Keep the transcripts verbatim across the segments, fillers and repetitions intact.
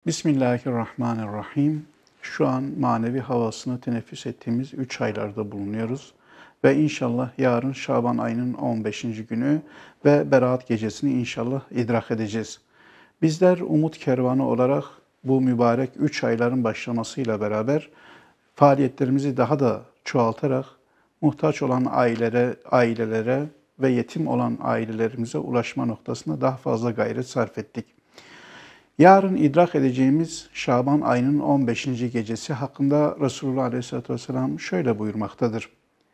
Bismillahirrahmanirrahim. Şu an manevi havasını teneffüs ettiğimiz üç aylarda bulunuyoruz. Ve inşallah yarın Şaban ayının on beşinci günü ve Berat gecesini inşallah idrak edeceğiz. Bizler Umut Kervanı olarak bu mübarek üç ayların başlamasıyla beraber faaliyetlerimizi daha da çoğaltarak muhtaç olan ailelere, ailelere ve yetim olan ailelerimize ulaşma noktasında daha fazla gayret sarf ettik. Yarın idrak edeceğimiz Şaban ayının on beşinci gecesi hakkında Resulullah Aleyhisselatü Vesselam şöyle buyurmaktadır.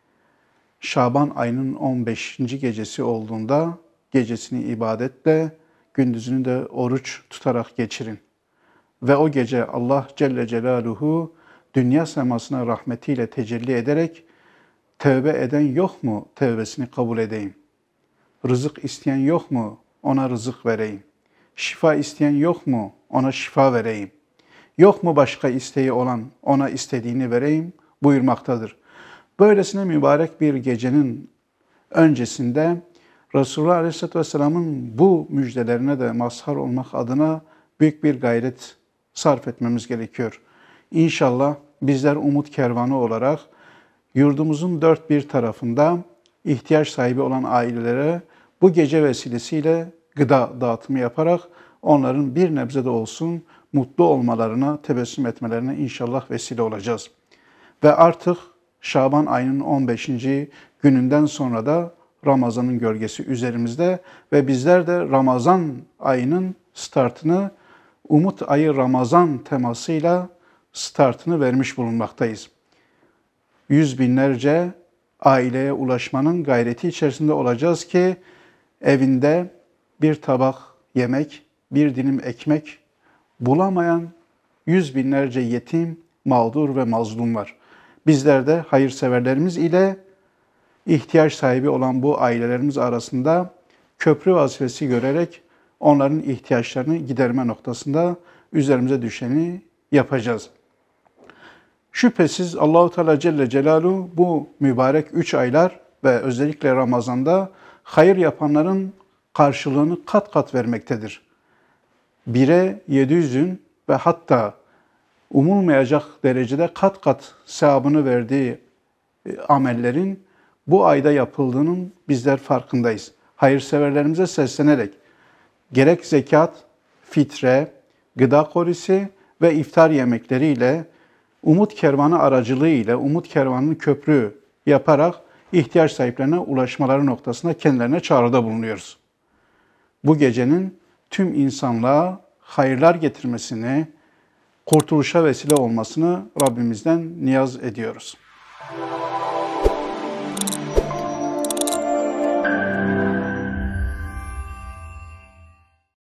Şaban ayının on beşinci gecesi olduğunda gecesini ibadetle, gündüzünü de oruç tutarak geçirin. Ve o gece Allah Celle Celaluhu dünya semasına rahmetiyle tecelli ederek tövbe eden yok mu tövbesini kabul edeyim. Rızık isteyen yok mu ona rızık vereyim. Şifa isteyen yok mu? Ona şifa vereyim. Yok mu başka isteği olan ona istediğini vereyim buyurmaktadır. Böylesine mübarek bir gecenin öncesinde Resulullah Aleyhisselatü Vesselam'ın bu müjdelerine de mazhar olmak adına büyük bir gayret sarf etmemiz gerekiyor. İnşallah bizler Umut Kervanı olarak yurdumuzun dört bir tarafında ihtiyaç sahibi olan ailelere bu gece vesilesiyle gıda dağıtımı yaparak onların bir nebze de olsun mutlu olmalarına, tebessüm etmelerine inşallah vesile olacağız. Ve artık Şaban ayının on beşinci gününden sonra da Ramazan'ın gölgesi üzerimizde ve bizler de Ramazan ayının startını Umut ayı Ramazan temasıyla startını vermiş bulunmaktayız. Yüz binlerce aileye ulaşmanın gayreti içerisinde olacağız ki evinde bir tabak yemek, bir dilim ekmek bulamayan yüz binlerce yetim, mağdur ve mazlum var. Bizler de hayırseverlerimiz ile ihtiyaç sahibi olan bu ailelerimiz arasında köprü vazifesi görerek onların ihtiyaçlarını giderme noktasında üzerimize düşeni yapacağız. Şüphesiz Allahu Teala Celle Celaluhu bu mübarek üç aylar ve özellikle Ramazan'da hayır yapanların karşılığını kat kat vermektedir. Bire yedi yüzün ve hatta umulmayacak derecede kat kat sevabını verdiği amellerin bu ayda yapıldığının bizler farkındayız. Hayırseverlerimize seslenerek gerek zekat, fitre, gıda kolisi ve iftar yemekleriyle Umut Kervanı aracılığıyla Umut Kervanı'nın köprü yaparak ihtiyaç sahiplerine ulaşmaları noktasında kendilerine çağrıda bulunuyoruz. Bu gecenin tüm insanlığa hayırlar getirmesini, kurtuluşa vesile olmasını Rabbimizden niyaz ediyoruz.